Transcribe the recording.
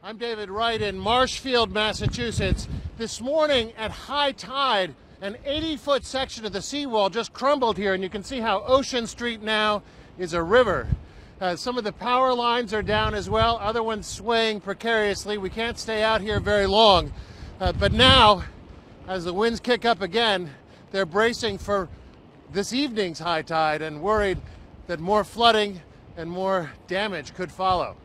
I'm David Wright in Marshfield, Massachusetts. This morning at high tide, an 80-foot section of the seawall just crumbled here, and you can see how Ocean Street now is a river. Some of the power lines are down as well, other ones swaying precariously. We can't stay out here very long. But now, as the winds kick up again, they're bracing for this evening's high tide and worried that more flooding and more damage could follow.